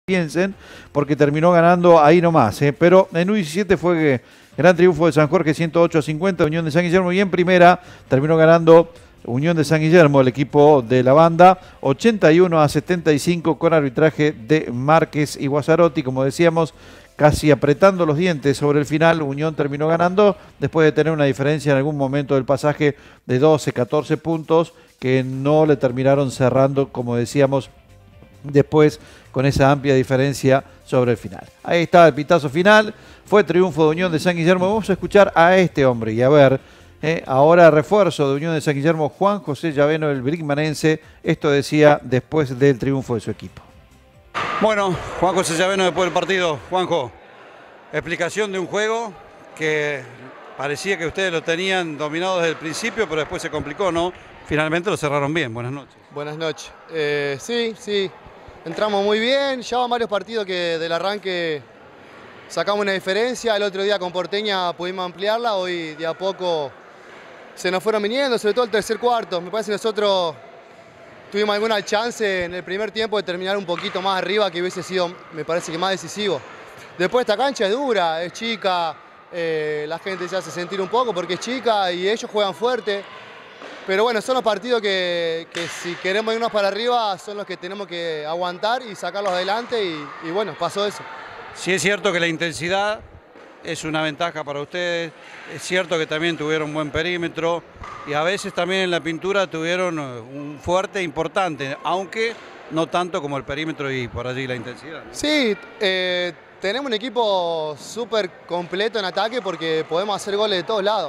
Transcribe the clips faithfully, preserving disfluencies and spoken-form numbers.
piensen, porque terminó ganando ahí nomás, ¿eh? Pero en U diecisiete fue gran triunfo de San Jorge, ciento ocho a cincuenta, Unión de San Guillermo, y en primera terminó ganando Unión de San Guillermo, el equipo de la banda, ochenta y uno a setenta y cinco, con arbitraje de Márquez y Guasarotti. Como decíamos, casi apretando los dientes sobre el final, Unión terminó ganando después de tener una diferencia en algún momento del pasaje de doce, catorce puntos que no le terminaron cerrando, como decíamos, después con esa amplia diferencia sobre el final. Ahí está el pitazo final, fue triunfo de Unión de San Guillermo. Vamos a escuchar a este hombre y a ver, eh, ahora refuerzo de Unión de San Guillermo, Juan José Llaveno, el brigmanense. Esto decía después del triunfo de su equipo. Bueno, Juan José Llaveno después del partido. Juanjo, explicación de un juego que parecía que ustedes lo tenían dominado desde el principio, pero después se complicó, ¿no? Finalmente lo cerraron bien. Buenas noches. Buenas noches. Eh, sí, sí. Entramos muy bien. Ya van varios partidos que del arranque sacamos una diferencia. El otro día con Porteña pudimos ampliarla. Hoy de a poco se nos fueron viniendo, sobre todo el tercer cuarto. Me parece que nosotros tuvimos alguna chance en el primer tiempo de terminar un poquito más arriba, que hubiese sido, me parece que más decisivo. Después esta cancha es dura, es chica. Eh, la gente se hace sentir un poco porque es chica y ellos juegan fuerte. Pero bueno, son los partidos que, que si queremos irnos para arriba son los que tenemos que aguantar y sacarlos adelante y, y bueno, pasó eso. Sí, es cierto que la intensidad es una ventaja para ustedes, es cierto que también tuvieron buen perímetro y a veces también en la pintura tuvieron un fuerte importante, aunque no tanto como el perímetro y por allí la intensidad, ¿no? Sí, eh, tenemos un equipo súper completo en ataque porque podemos hacer goles de todos lados.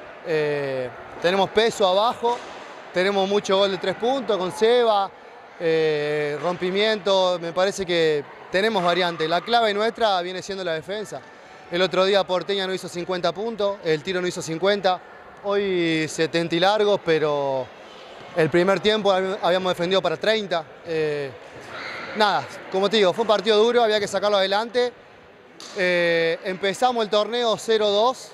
Eh, tenemos peso abajo, tenemos mucho gol de tres puntos con Seba, eh, rompimiento, me parece que tenemos variantes. La clave nuestra viene siendo la defensa. El otro día Porteña no hizo cincuenta puntos, el tiro no hizo cincuenta, hoy setenta y largos, pero el primer tiempo habíamos defendido para treinta. Eh, nada, como te digo, fue un partido duro, había que sacarlo adelante. Eh, empezamos el torneo cero dos.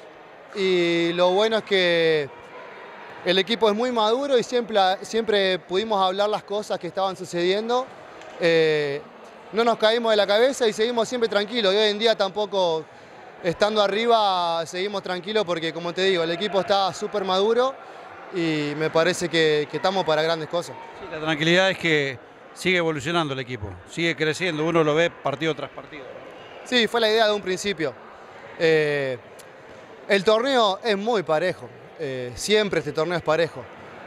Y lo bueno es que el equipo es muy maduro y siempre, siempre pudimos hablar las cosas que estaban sucediendo. Eh, no nos caímos de la cabeza y seguimos siempre tranquilos. Y hoy en día tampoco, estando arriba, seguimos tranquilos porque, como te digo, el equipo está súper maduro y me parece que, que estamos para grandes cosas. Sí, la tranquilidad es que sigue evolucionando el equipo, sigue creciendo, uno lo ve partido tras partido. Sí, fue la idea de un principio. Eh, El torneo es muy parejo, eh, siempre este torneo es parejo.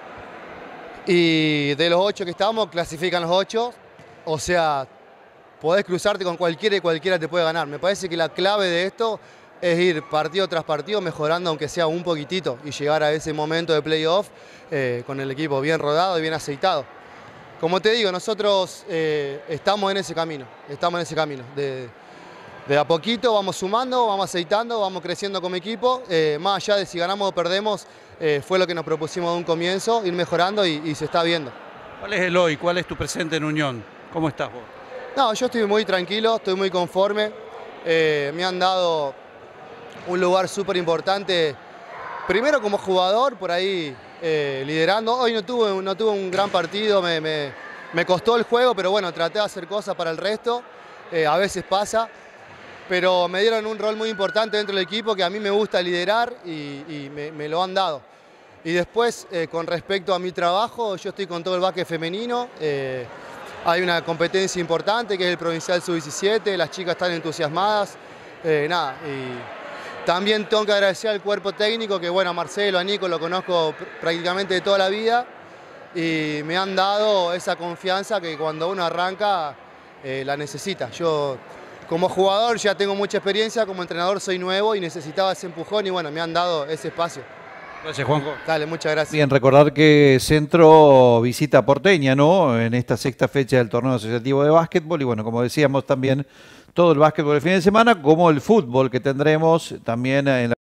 Y de los ocho que estamos, clasifican los ocho, o sea, podés cruzarte con cualquiera y cualquiera te puede ganar. Me parece que la clave de esto es ir partido tras partido mejorando, aunque sea un poquitito, y llegar a ese momento de playoff eh, con el equipo bien rodado y bien aceitado. Como te digo, nosotros eh, estamos en ese camino, estamos en ese camino. De, De a poquito vamos sumando, vamos aceitando, vamos creciendo como equipo. Eh, más allá de si ganamos o perdemos, eh, fue lo que nos propusimos de un comienzo, ir mejorando y, y se está viendo. ¿Cuál es el hoy? ¿Cuál es tu presente en Unión? ¿Cómo estás vos? No, yo estoy muy tranquilo, estoy muy conforme. Eh, me han dado un lugar súper importante, primero como jugador, por ahí eh, liderando. Hoy no tuve, no tuve un gran partido, me, me, me costó el juego, pero bueno, traté de hacer cosas para el resto. Eh, a veces pasa. Pero me dieron un rol muy importante dentro del equipo que a mí me gusta liderar y, y me, me lo han dado. Y después, eh, con respecto a mi trabajo, yo estoy con todo el básquet femenino. Eh, hay una competencia importante que es el Provincial sub diecisiete, las chicas están entusiasmadas. Eh, nada, y también tengo que agradecer al cuerpo técnico, que bueno, a Marcelo, a Nico, lo conozco prácticamente de toda la vida. Y me han dado esa confianza que cuando uno arranca, eh, la necesita. Yo, como jugador ya tengo mucha experiencia, como entrenador soy nuevo y necesitaba ese empujón y bueno, me han dado ese espacio. Gracias, Juanjo. Dale, muchas gracias. Bien, recordar que Centro visita Porteña, ¿no?, en esta sexta fecha del torneo asociativo de básquetbol y bueno, como decíamos también, todo el básquetbol el fin de semana, como el fútbol que tendremos también en la